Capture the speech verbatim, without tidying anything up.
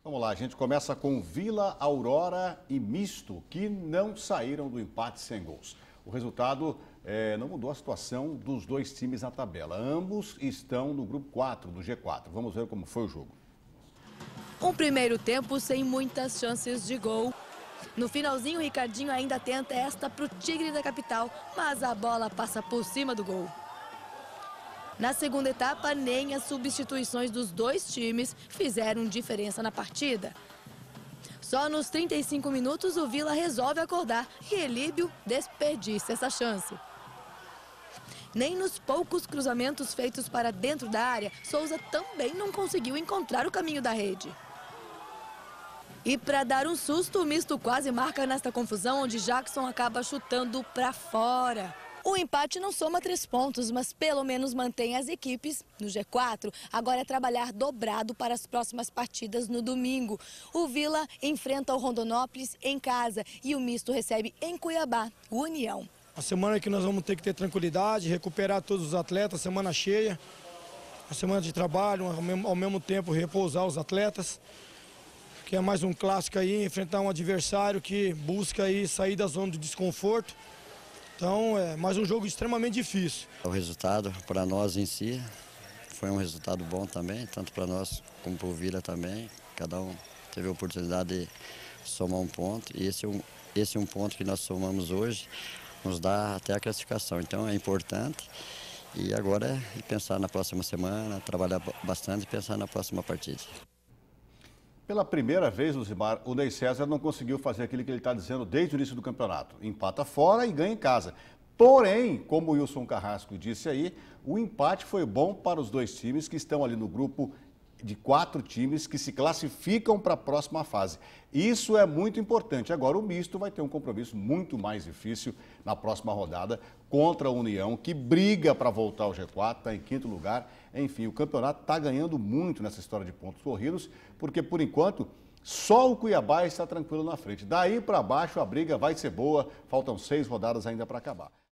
Vamos lá, a gente começa com Vila, Aurora e Misto, que não saíram do empate sem gols. O resultado é, não mudou a situação dos dois times na tabela. Ambos estão no grupo quatro do G quatro. Vamos ver como foi o jogo. Um primeiro tempo sem muitas chances de gol. No finalzinho, o Ricardinho ainda tenta esta para o Tigre da Capital, mas a bola passa por cima do gol. Na segunda etapa, nem as substituições dos dois times fizeram diferença na partida. Só nos trinta e cinco minutos, o Vila resolve acordar e Elíbio desperdiça essa chance. Nem nos poucos cruzamentos feitos para dentro da área, Souza também não conseguiu encontrar o caminho da rede. E para dar um susto, o Misto quase marca nesta confusão, onde Jackson acaba chutando para fora. O empate não soma três pontos, mas pelo menos mantém as equipes no G quatro. Agora é trabalhar dobrado para as próximas partidas no domingo. O Vila enfrenta o Rondonópolis em casa e o Misto recebe em Cuiabá o União. A semana que nós vamos ter que ter tranquilidade, recuperar todos os atletas, semana cheia, a semana de trabalho, ao mesmo, ao mesmo tempo repousar os atletas, que é mais um clássico aí, enfrentar um adversário que busca aí sair da zona de desconforto. Então, é mais um jogo extremamente difícil. O resultado, para nós em si, foi um resultado bom também, tanto para nós como para o Vila também. Cada um teve a oportunidade de somar um ponto, e esse, esse um ponto que nós somamos hoje nos dá até a classificação. Então, é importante. E agora é pensar na próxima semana, trabalhar bastante e pensar na próxima partida. Pela primeira vez, Luzimar, o Ney César não conseguiu fazer aquilo que ele está dizendo desde o início do campeonato. Empata fora e ganha em casa. Porém, como o Wilson Carrasco disse aí, o empate foi bom para os dois times que estão ali no grupo de quatro times que se classificam para a próxima fase. Isso é muito importante. Agora o Misto vai ter um compromisso muito mais difícil na próxima rodada contra a União, que briga para voltar ao G quatro, está em quinto lugar. Enfim, o campeonato está ganhando muito nessa história de pontos corridos, porque por enquanto só o Cuiabá está tranquilo na frente. Daí para baixo a briga vai ser boa, faltam seis rodadas ainda para acabar.